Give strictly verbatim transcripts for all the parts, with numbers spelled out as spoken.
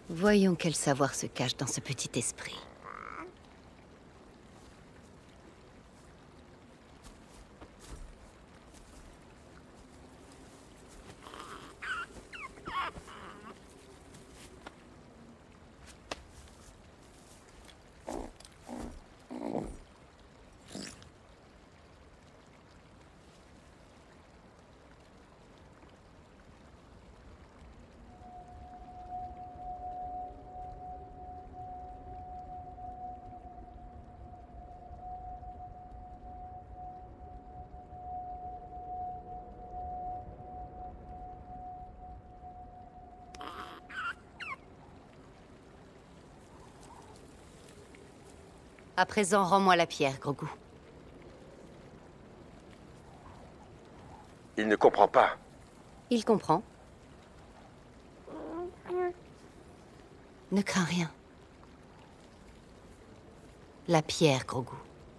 Voyons quel savoir se cache dans ce petit esprit. À présent, rends-moi la pierre, Grogu. Il ne comprend pas. Il comprend. Ne crains rien. La pierre, Grogu.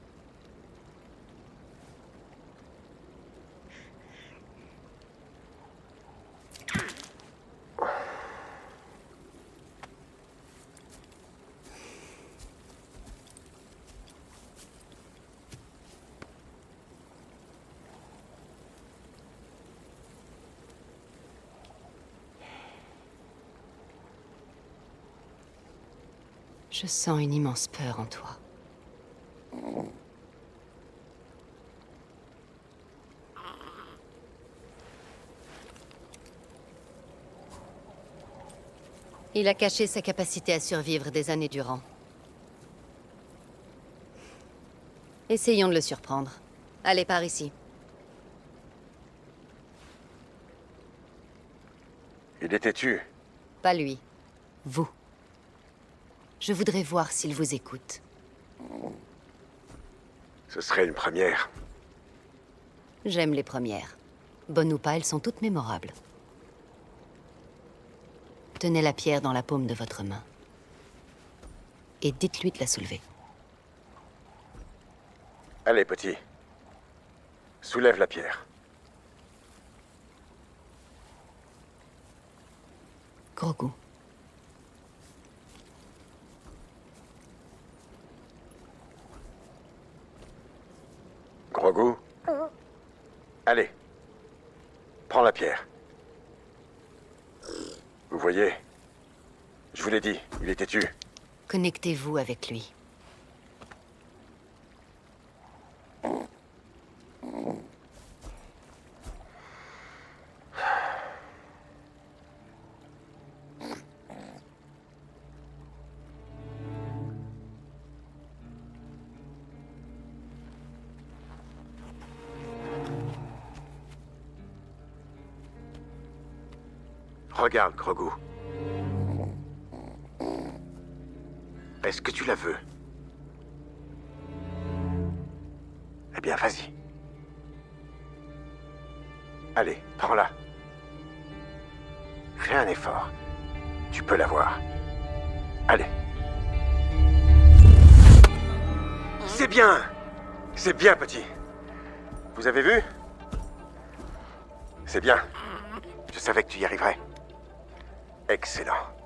Je sens une immense peur en toi. Il a caché sa capacité à survivre des années durant. Essayons de le surprendre. Allez, par ici. Il est têtu. Pas lui. Vous. Je voudrais voir s'il vous écoute. Ce serait une première. J'aime les premières. Bonnes ou pas, elles sont toutes mémorables. Tenez la pierre dans la paume de votre main. Et dites-lui de la soulever. Allez, petit. Soulève la pierre. Grogu. Grogu. Allez. Prends la pierre. Vous voyez? Je vous l'ai dit, il est têtu. Connectez-vous avec lui. Regarde, Grogu. Est-ce que tu la veux? Eh bien, vas-y. Allez, prends-la. Fais un effort. Tu peux l'avoir. Allez. C'est bien! C'est bien, petit. Vous avez vu? C'est bien. Je savais que tu y arriverais. Excellent.